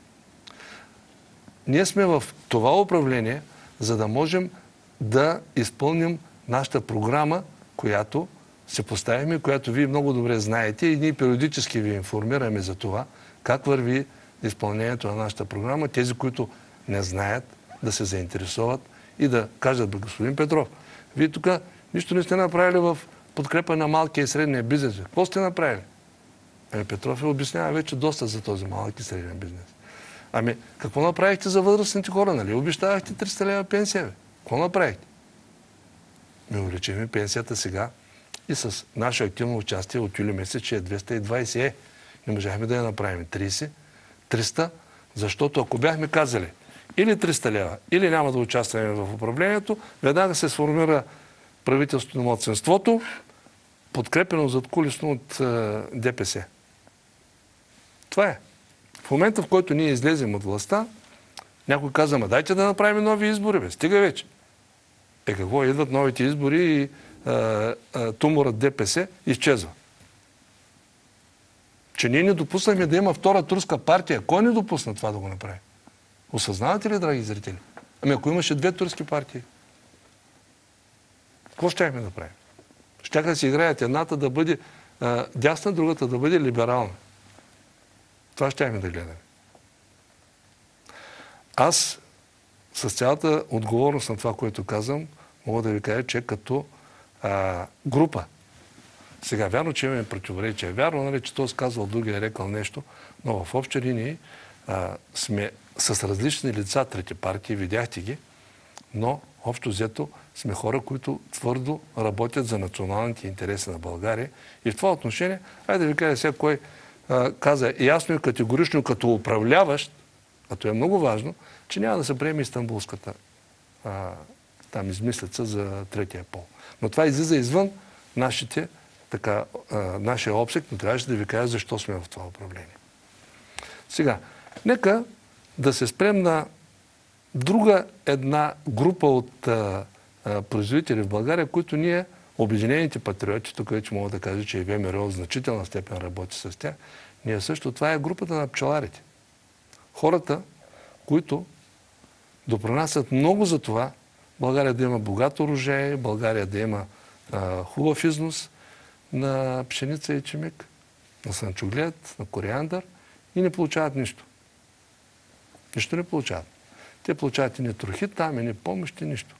Ние сме в това управление, за да можем да изпълним нашата програма, която се поставим, която вие много добре знаете и ние периодически ви информираме за това, как върви изпълнението на нашата програма. Тези, които не знаят, да се заинтересуват и да кажат: бе, господин Петров, вие тук нищо не сте направили в подкрепа на малкия и средния бизнес. Какво сте направили? Ами Петров е обяснява вече доста за този малък и среден бизнес. Ами какво направихте за възрастните хора? Нали обещавахте триста лева пенсия? Бе? Какво направихте? Ми увеличим пенсията сега и с наше активно участие от юли месец, че е двеста и двайсет. Е, не можахме да я направим трийсет, триста, защото ако бяхме казали или триста лева, или няма да участваме в управлението, веднага се сформира правителството на младсинството, подкрепено задкулисно от е, Д П С. Това е. В момента, в който ние излезем от властта, някой каза: ма дайте да направим нови избори, бе. Стига вече. Е, какво? Идват новите избори и е, е, туморът Д П С изчезва. Че ние не допуснахме да има втора турска партия. Кой не допусна това да го направи? Осъзнавате ли, драги зрители? Ами ако имаше две турски партии, какво щяхме да правим? Щяха да си играят едната да бъде а, дясна, другата да бъде либерална. Това щяхме да гледаме. Аз с цялата отговорност на това, което казвам, мога да ви кажа, че като а, група, сега вярно, че имаме противоречия, вярно, нали, че той сказал, другия е рекал нещо, но в общи линии а, сме с различни лица, трети партии, видяхте ги, но общо взето сме хора, които твърдо работят за националните интереси на България. И в това отношение, айде да ви кажа сега кой а, каза ясно и категорично като управляващ, а то е много важно, че няма да се приеме Истанбулската а, там измислица за третия пол. Но това излиза извън нашите, така, а, нашия обсек, но трябваше да ви кажа защо сме в това управление. Сега, нека да се спрем на друга една група от а, а, производители в България, които ние, Обединените патриоти, тук вече мога да кажа, че и В М Р О в значителна степен работи с тях, ние също, това е групата на пчеларите. Хората, които допринасят много за това България да има богато оръжие, България да има а, хубав износ на пшеница и чемик, на слънчоглед, на кориандър и не получават нищо. Нищо не получават. Те получават и ни трохи там, и ни помощи, нищо.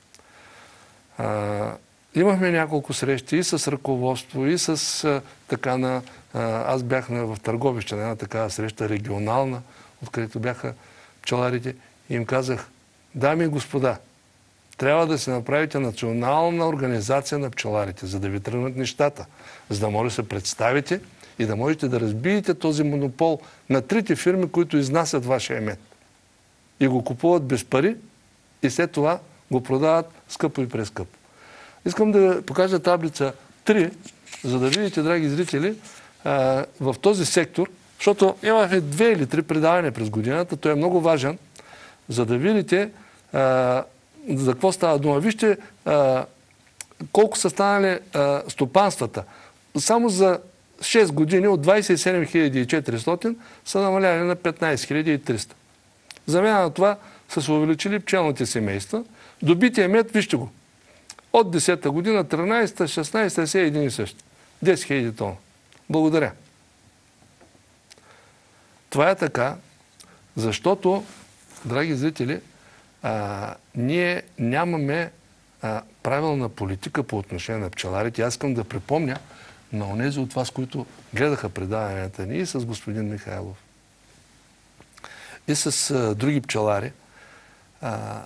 А, имахме няколко срещи и с ръководство, и с а, така на... А, аз бях на, в Търговище на една такава среща регионална, откъдето бяха пчеларите, и им казах: дами и господа, трябва да се направите национална организация на пчеларите, за да ви тръгнат нещата, за да може да се представите и да можете да разбиете този монопол на трите фирми, които изнасят вашия мед. И го купуват без пари и след това го продават скъпо и прескъпо. Искам да покажа таблица три, за да видите, драги зрители, в този сектор, защото имахме две или три предавания през годината, той е много важен, за да видите за какво става дума. Вижте колко са станали стопанствата. Само за шест години от двайсет и седем хиляди и четиристотин са намаляли на петнайсет хиляди и триста. Замяна на това са се увеличили пчелните семейства. Добития мед, вижте го, от десета година, тринайсета, шестнайсета, се е един и същ. десет хиляди тона. Благодаря. Това е така, защото, драги зрители, а, ние нямаме а, правилна политика по отношение на пчеларите. Аз искам да припомня на онези от вас, които гледаха предаванията ни и с господин Михайлов, и с а, други пчелари, а,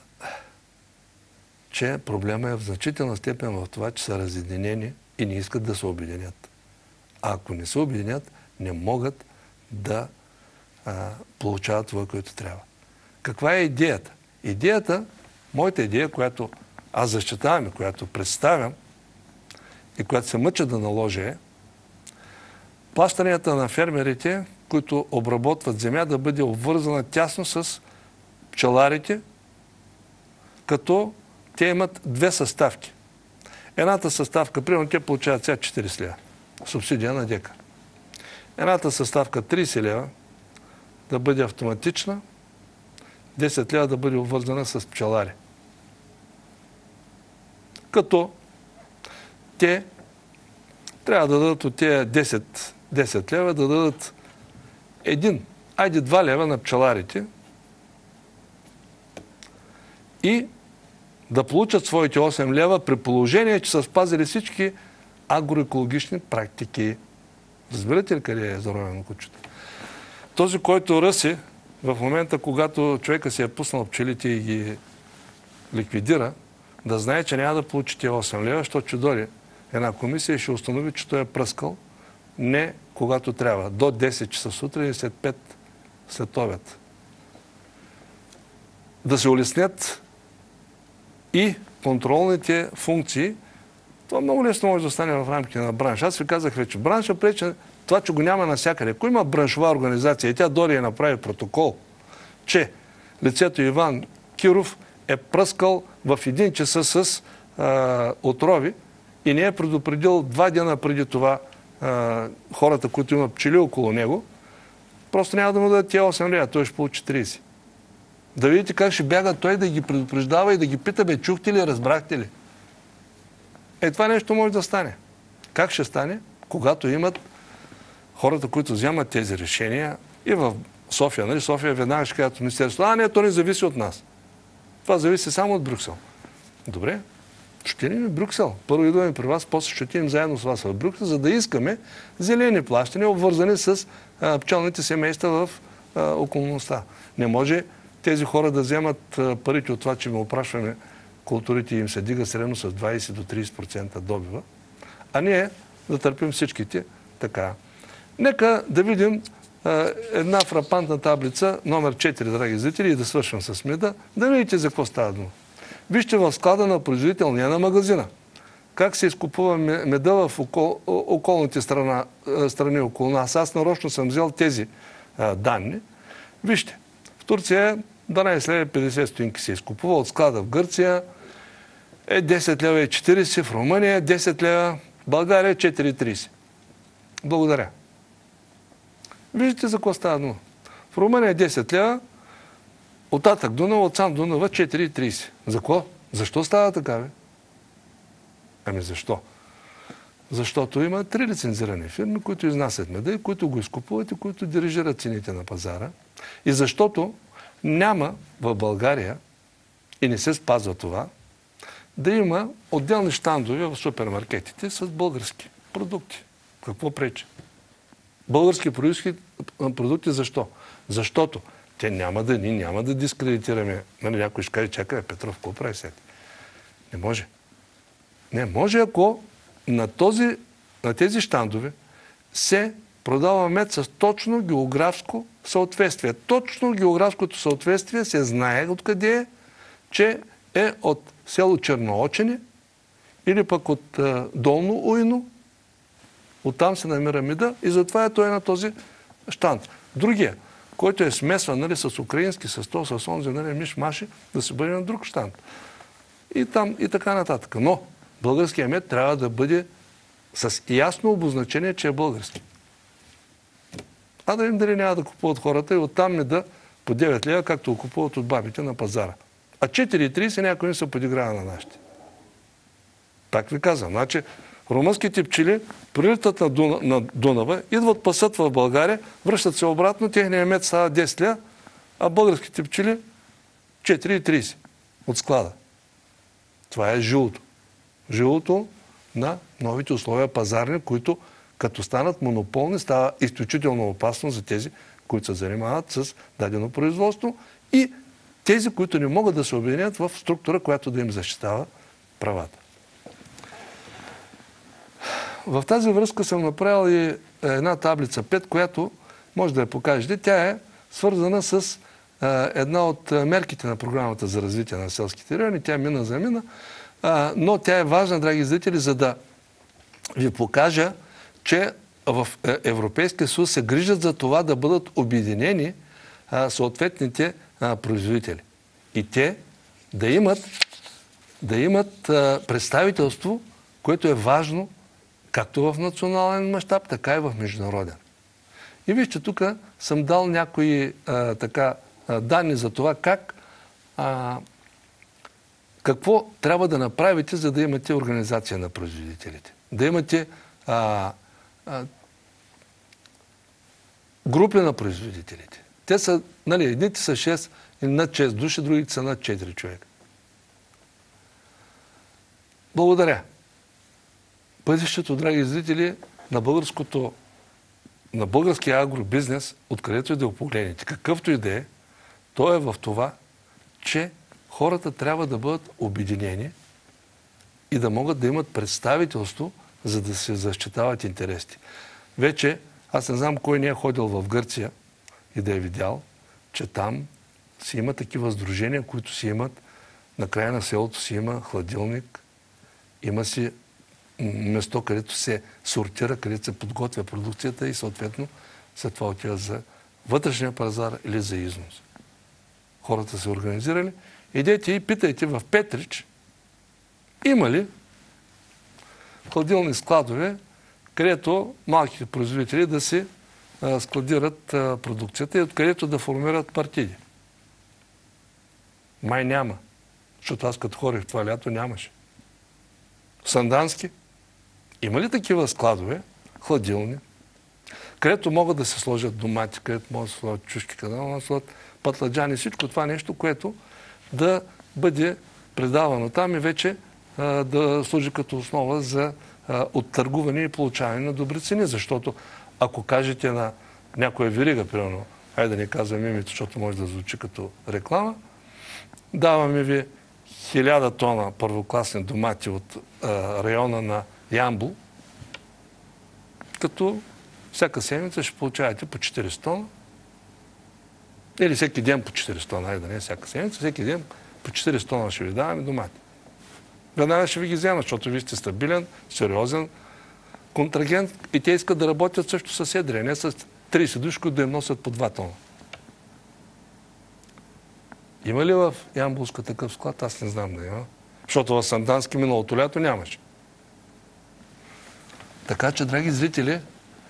че проблема е в значителна степен в това, че са разединени и не искат да се обединят. А ако не се обединят, не могат да а, получават това, което трябва. Каква е идеята? Идеята, моята идея, която аз защитавам и която представям и която се мъча да наложа е плащанията на фермерите, които обработват земя, да бъде обвързана тясно с пчеларите, като те имат две съставки. Едната съставка, примерно, те получават сега четирийсет лева. Субсидия на декар. Едната съставка трийсет лева да бъде автоматична, десет лева да бъде обвързана с пчелари. Като те трябва да дадат от тези десет, десет лева, да дадат един, айде два лева на пчеларите и да получат своите осем лева при положение, че са спазили всички агроекологични практики. Разбирате ли къде е заровено кучето? Този, който ръси, в момента, когато човека си е пуснал пчелите и ги ликвидира, да знае, че няма да получи тези осем лева, защото ще дойде една комисия и ще установи, че той е пръскал не когато трябва. До десет часа сутрин и след пет след обед. Да се улеснят и контролните функции. Това много лесно може да стане в рамките на бранш. Аз ви казах вече, бранша пречи това, че го няма навсякъде. Ако има браншова организация и тя дори и направи протокол, че лицето Иван Киров е пръскал в един часа с а, отрови и не е предупредил два дена преди това а, хората, които имат пчели около него, просто няма да му дадат тия осем лева, той ще получи трийсет. Да видите как ще бяга той да ги предупреждава и да ги пита, бе, чухте ли, разбрахте ли? Е, това нещо може да стане. Как ще стане? Когато имат хората, които вземат тези решения и в София, нали? София веднага ще кажат министерство, а не, то не зависи от нас. Това зависи само от Брюксел. Добре, ще отидем в Брюксел. Първо идваме при вас, после ще отидем заедно с вас в Брюксел, за да искаме зелени плащания, обвързани с а, пчелните семейства в а, околността. Не може тези хора да вземат а, парите от това, че ми опрашваме културите и им се дига средно с двайсет до трийсет процента добива, а ние да търпим всичките така. Нека да видим а, една фрапантна таблица, номер четири, драги зрители, и да свършвам с меда, да видите за какво става дума. Вижте в склада на производител, не на магазина, как се изкупува меда в окол, околните страна, страни около нас. Аз нарочно съм взел тези а, данни. Вижте, в Турция дванайсет лева и петдесет стотинки се изкупува, от склада в Гърция е десет лева и четирийсет, в Румъния десет лева, в България четири и трийсет. Благодаря. Виждате за какво става дума. В Румъния десет лева, от Атак Дунава, от сам Дунава четири и трийсет. За какво? Защо става така, бе? Ами защо? Защото има три лицензирани фирми, които изнасят меда и които го изкупуват и които дирижират цените на пазара. И защото няма в България, и не се спазва това, да има отделни щандове в супермаркетите с български продукти. Какво пречи? Български продукти защо? Защото те няма да ни, няма да дискредитираме. Нали, някой ще каже, чакай, Петров, какво прави сега? Не може. Не може, ако на, този, на тези щандове се продава мед с точно географско съответствие. Точно географското съответствие се знае откъде е, че е от село Черноочене или пък от а, Долно Уйно. Оттам се намира меда и затова е той на този щанд. Другия, който е смесван, нали, с украински, с то, с онзи, нали, миш-маши, да се бъде на друг щанд. И там, и така нататък. Но българският мед трябва да бъде с ясно обозначение, че е български. А да им дали няма да купуват хората и оттам меда по девет лева, както го купуват от бабите на пазара. А четири и трийсет някой не се подиграва на нашите. Пак ви казвам. Значи, румънските пчели прилитат на, Дуна, на Дунава, идват пасат в България, връщат се обратно, техният мед става десет лева, а българските пчели четири и трийсет от склада. Това е жилото. Жилото на новите условия пазарни, които като станат монополни, става изключително опасно за тези, които се занимават с дадено производство и тези, които не могат да се обединят в структура, която да им защитава правата. В тази връзка съм направил и една таблица пет, която може да я покажете. Тя е свързана с а, една от мерките на програмата за развитие на селските райони. Тя мина за мина, а, но тя е важна, драги зрители, за да ви покажа, че в Европейския съюз се грижат за това да бъдат обединени а, съответните а, производители. И те да имат, да имат а, представителство, което е важно както в национален мащаб, така и в международен. И вижте, тук съм дал някои а, така, а, данни за това как, а, какво трябва да направите, за да имате организация на производителите. Да имате а, а, групи на производителите. Те са, нали, едните са шест, над шест души, другите са над четири човека. Благодаря. Бъдещето, драги зрители, на българското, на българския агробизнес, откъдето и да го погледнете, какъвто и да е, то е в това, че хората трябва да бъдат обединени и да могат да имат представителство, за да се защитават интересите. Вече, аз не знам кой не е ходил в Гърция и да е видял, че там си има такива сдружения, които си имат, на края на селото си има хладилник, има си место, където се сортира, където се подготвя продукцията и съответно след това отива за вътрешния пазар или за износ. Хората се организирали. Идете и питайте в Петрич, има ли хладилни складове, където малките производители да си а, складират а, продукцията и откъдето да формират партиди. Май няма. Защото аз като хорих това лято нямаше. В Сандански има ли такива складове, хладилни, където могат да се сложат домати, където могат да се сложат чушки, където могат да се сложат пътладжани, всичко това нещо, което да бъде предавано там и вече а, да служи като основа за а, оттъргуване и получаване на добри цени. Защото ако кажете на някоя верига, примерно, айде да не казвам името, защото може да звучи като реклама, даваме ви хиляда тона първокласни домати от а, района на Ямбол, като всяка седмица ще получавате по четириста тона. Или всеки ден по четириста тона, айде да не всяка седмица, всеки ден по четириста тона ще ви даваме домати. Веднага ще ви ги взема, защото ви сте стабилен, сериозен контрагент и те искат да работят също с едри, а не с трийсет души, които да им носят по два тона. Има ли в Ямболска такъв склад? Аз не знам да има. Защото в Сандански миналото лято нямаше. Така че, драги зрители,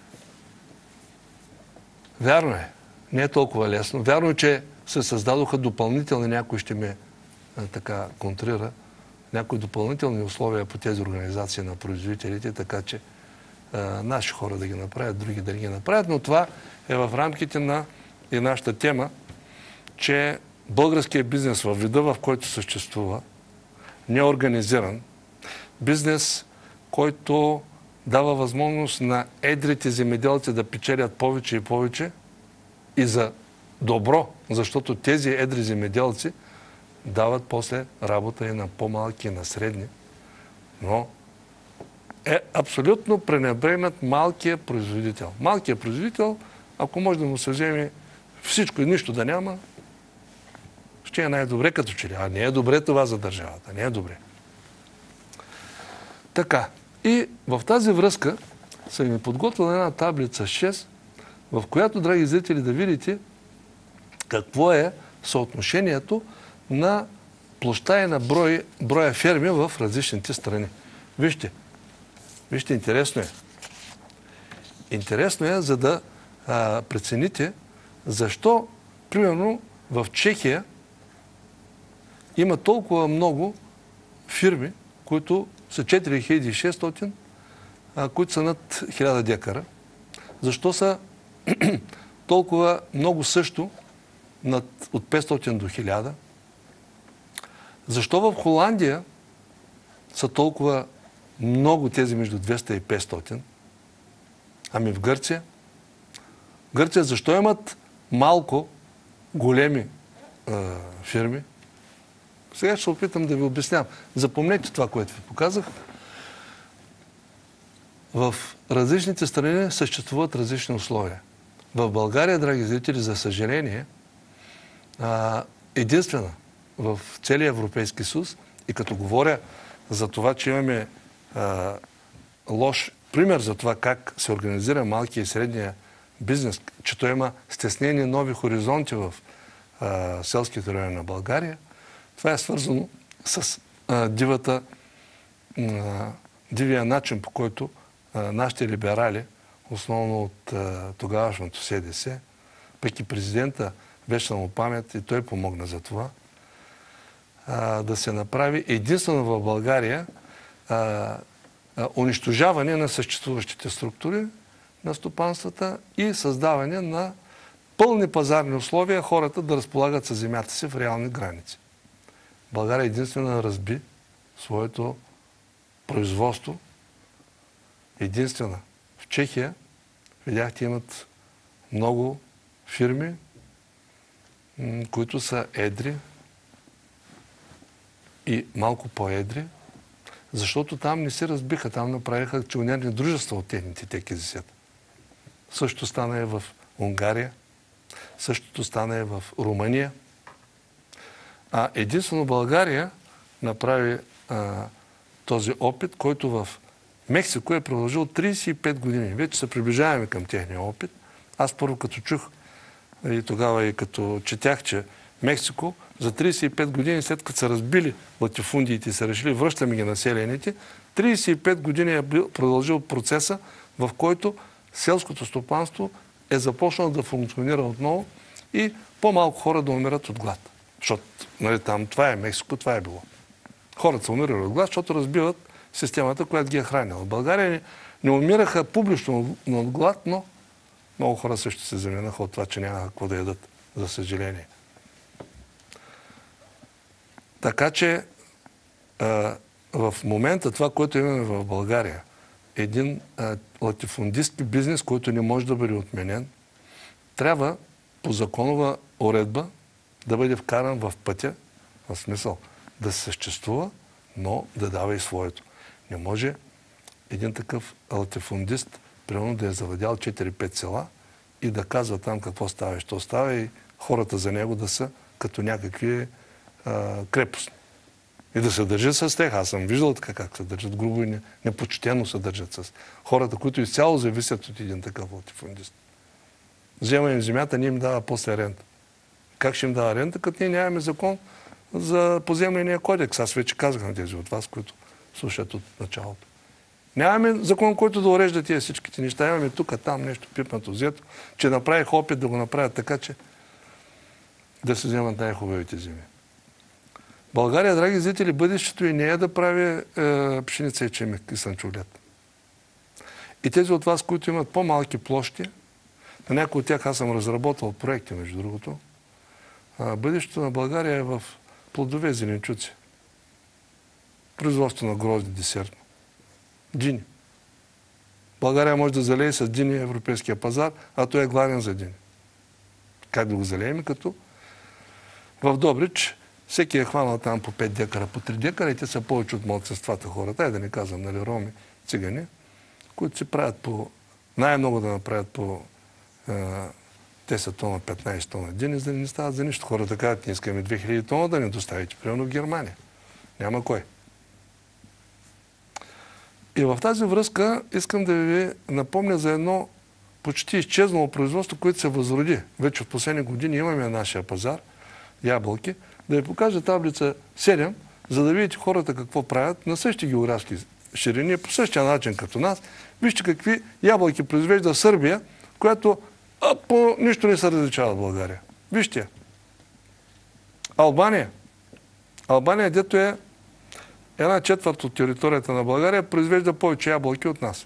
вярно е, не е толкова лесно. Вярно е, че се създадоха допълнителни, някой ще ме а, така контрира, някои допълнителни условия по тези организации на производителите, така че а, наши хора да ги направят, други да не ги направят, но това е в рамките на и нашата тема, че българският бизнес във вида, в който съществува, неорганизиран, бизнес, който дава възможност на едрите земеделци да печелят повече и повече и за добро, защото тези едри земеделци дават после работа и на по-малки, и на средни, но е абсолютно пренебрегнат малкия производител. Малкият производител, ако може да му се вземе всичко и нищо да няма, ще е най-добре като че ли. А не е добре това за държавата. Не е добре. Така. И в тази връзка съм ви подготвил една таблица шест, в която, драги зрители, да видите какво е съотношението на площа и на брой, броя ферми в различните страни. Вижте. Вижте, интересно е. Интересно е, за да а, прецените защо, примерно, в Чехия има толкова много фирми, които са четири хиляди и шестстотин, които са над хиляда декара. Защо са толкова много също над, от петстотин до хиляда? Защо в Холандия са толкова много тези между двеста и петстотин? Ами в Гърция? Гърция защо имат малко големи а, фирми. Сега ще се опитам да ви обяснявам. Запомнете това, което ви показах. В различните страни съществуват различни условия. В България, драги зрители, за съжаление, единствена в целия Европейски съюз, и като говоря за това, че имаме а, лош пример за това как се организира малкия и средния бизнес, че той има стеснени нови хоризонти в а, селските райони на България, това е свързано с а, дивата, а, дивия начин, по който а, нашите либерали, основно от а, тогавашното СДС, пък и президента, вечна му памет, и той помогна за това, а, да се направи единствено в България а, а, унищожаване на съществуващите структури на стопанствата и създаване на пълни пазарни условия хората да разполагат със земята си в реални граници. България единствено разби своето производство. Единствена. В Чехия, видяхте, имат много фирми, които са едри и малко по-едри, защото там не се разбиха, там направиха акционерни дружества от техните ТКЗС. Същото стана и в Унгария, същото стана и в Румъния. А единствено България направи а, този опит, който в Мексико е продължил трийсет и пет години. Вече се приближаваме към техния опит. Аз първо като чух и тогава и като четях, че Мексико за трийсет и пет години, след като са разбили латифундиите и са решили връщаме ги населените, трийсет и пет години е продължил процеса, в който селското стопанство е започнало да функционира отново и по-малко хора да умират от глад. Защото, нали, там това е Мексико, това е било. Хората са умирали от глад, защото разбиват системата, която ги е хранила. В България не, не умираха публично от глад, но много хора също се заминаха от това, че няма какво да ядат, за съжаление. Така че а, в момента това, което имаме в България, един а, латифундистки бизнес, който не може да бъде отменен, трябва по законова уредба да бъде вкаран в пътя, в смисъл да се съществува, но да дава и своето. Не може един такъв латифундист, примерно да е завладял четири-пет села и да казва там какво става и що става и хората за него да са като някакви а, крепостни. И да се държат с тях. Аз съм виждал така как се държат. Грубо и непочтено се държат с хората, които изцяло зависят от един такъв латифундист. Взема им земята, не им дава после рента. Как ще им дава рента, като ние нямаме закон за поземления кодекс? Аз вече казах на тези от вас, които слушат от началото. Нямаме закон, който да урежда тия всичките неща. Имаме тук, там нещо пипнато, взето, че направих опит да го направят така, че да се вземат най-хубавите земи. България, драги зрители, бъдещето и не е да прави е, пшеница и чемик и слънчоглед. И тези от вас, които имат по-малки площи, на някои от тях аз съм разработвал проекти, между другото, а, бъдещето на България е в плодове, зеленчуци. Производство на грозди, десертно. Дини. България може да залее с дини европейския пазар, а той е гладен за дини. Как да го залеем? Като в Добрич всеки е хванал там по пет декара, по три декара и те са повече от малцинствата хората. Ай да не казвам, нали, роми, цигани, които се правят по... Най-много да направят по а, десет тона, петнайсет тона дини, за да не стават за нищо. Хората казват, не искаме две хиляди тона да не доставите, примерно в Германия. Няма кой. И в тази връзка искам да ви напомня за едно почти изчезнало производство, което се възроди. Вече в последни години имаме нашия пазар, ябълки, да ви покажа таблица седем, за да видите хората какво правят на същите географски ширини, по същия начин като нас. Вижте какви ябълки произвежда Сърбия, която а, по нищо не се различава от България. Вижте. Албания. Албания, дето е една четвърт от територията на България, произвежда повече ябълки от нас.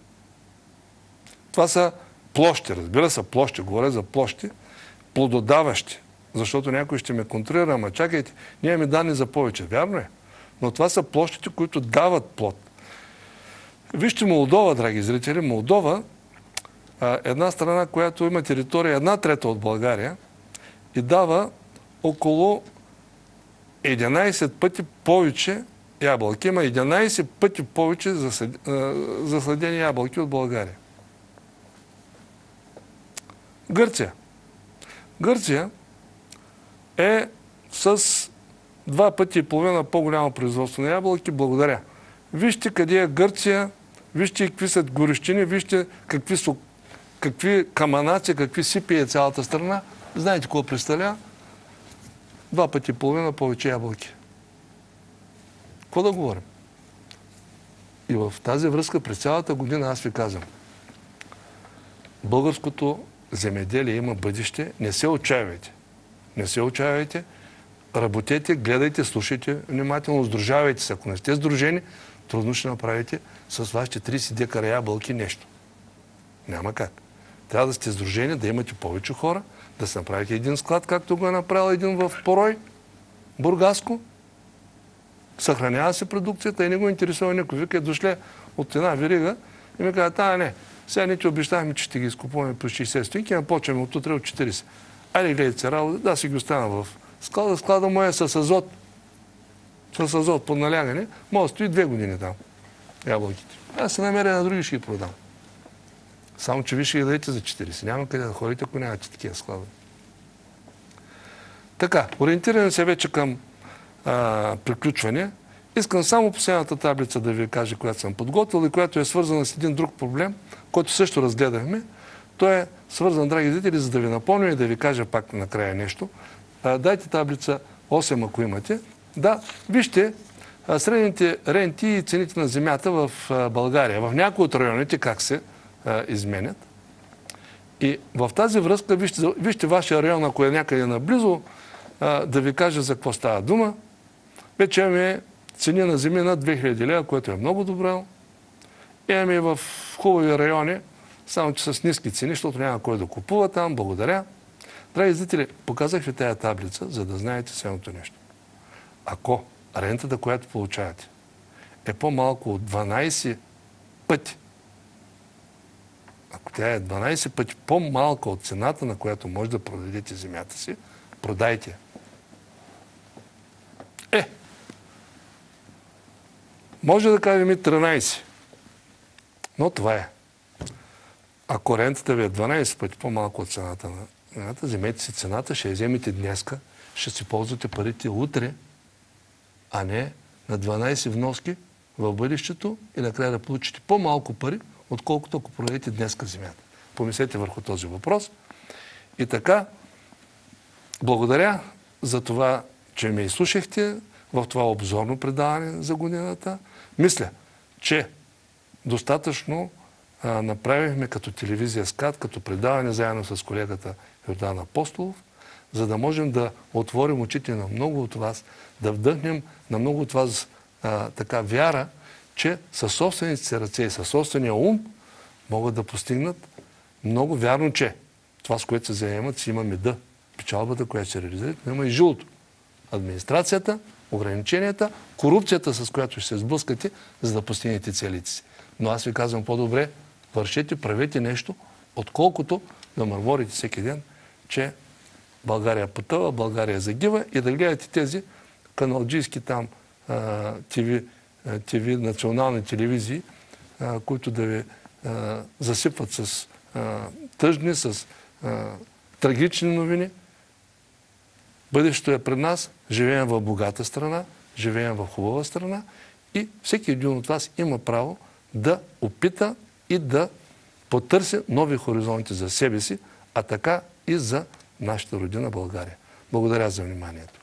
Това са площи, разбира се, площи, говоря за площи, плододаващи. Защото някой ще ме контролира, ама чакайте, ние имаме данни за повече. Вярно е. Но това са площите, които дават плод. Вижте Молдова, драги зрители. Молдова, една страна, която има територия една трета от България и дава около единайсет пъти повече ябълки. Има единайсет пъти повече засадени ябълки от България. Гърция. Гърция е с два пъти и половина по-голямо производство на ябълки. Благодаря. Вижте къде е Гърция, вижте какви са горещини, вижте какви, са, какви каманаци, какви сипи е цялата страна. Знаете какво представлява? Два пъти и половина повече ябълки. Какво да говорим? И в тази връзка през цялата година аз ви казвам, българското земеделие има бъдеще. Не се отчаивайте. Не се отчаивайте. Работете, гледайте, слушайте внимателно, сдружавайте се. Ако не сте сдружени, трудно ще направите с вашите трийсет декара ябълки нещо. Няма как. Трябва да сте сдружени, да имате повече хора, да се направите един склад, както го е направил един в Порой, Бургаско. Съхранява се продукцията и не го интересува никой. Вика, дошле от една верига и ми казват, а не, сега не ти обещахме, че ще ги изкупуваме по шейсет стотинки, а почваме от утре от четирийсет. Айде гледайте се работа, да си ги остана в склада. Склада му е с азот. С азот под налягане. Може да стои две години там. Ябълките. Аз се намеря на други ще ги продам. Само, че ви ще ги дадете за четирийсет. Няма къде да ходите, ако нямате такива складове. Така, ориентираме се вече към а, приключване. Искам само последната таблица да ви кажа, която съм подготвил и която е свързана с един друг проблем, който също разгледахме. Той е свързан, драги зрители, за да ви напомня и да ви кажа пак накрая нещо. А, дайте таблица осем, ако имате. Да, вижте а, средните ренти и цените на земята в а, България. В някои от районите как се а, изменят. И в тази връзка вижте, вижте вашия район, ако е някъде наблизо, а, да ви кажа за какво става дума. Вече имаме цени на земи над две хиляди лева, което е много добро. Имаме в хубави райони, само че с ниски цени, защото няма кой да купува там. Благодаря. Драги зрители, показах ви тази таблица, за да знаете следното нещо. Ако рентата, която получавате, е по-малко от дванайсет пъти, ако тя е дванайсет пъти по-малка от цената, на която може да продадете земята си, продайте. Е, може да кажем и тринайсет. Но това е. Ако рентата ви е дванайсет пъти по-малко от цената на цената, вземете си цената, ще я вземете днеска, ще си ползвате парите утре, а не на дванайсет вноски в бъдещето и накрая да получите по-малко пари, отколкото ако продадете днеска земята. Помислете върху този въпрос. И така, благодаря за това, че ме изслушахте в това обзорно предаване за годината. Мисля, че достатъчно а, направихме като телевизия СКАТ, като предаване заедно с колегата Йордан Апостолов, за да можем да отворим очите на много от вас, да вдъхнем на много от вас а, така вяра, че със собствените си ръце и със собствения ум могат да постигнат много. Вярно, че това, с което се заемат, си има меда, печалбата, която се реализира, но има и жълто. Администрацията, ограниченията, корупцията, с която ще се сблъскате, за да постигнете целите си. Но аз ви казвам по-добре, вършете, правете нещо, отколкото да мърморите всеки ден, че България потъва, България загива и да гледате тези каналджийски там а, ТВ, а, ТВ, национални телевизии, а, които да ви а, засипват с а, тъжни, с а, трагични новини. Бъдещето е пред нас, живеем в богата страна, живеем в хубава страна и всеки един от вас има право да опита и да потърси нови хоризонти за себе си, а така и за нашата родина България. Благодаря за вниманието.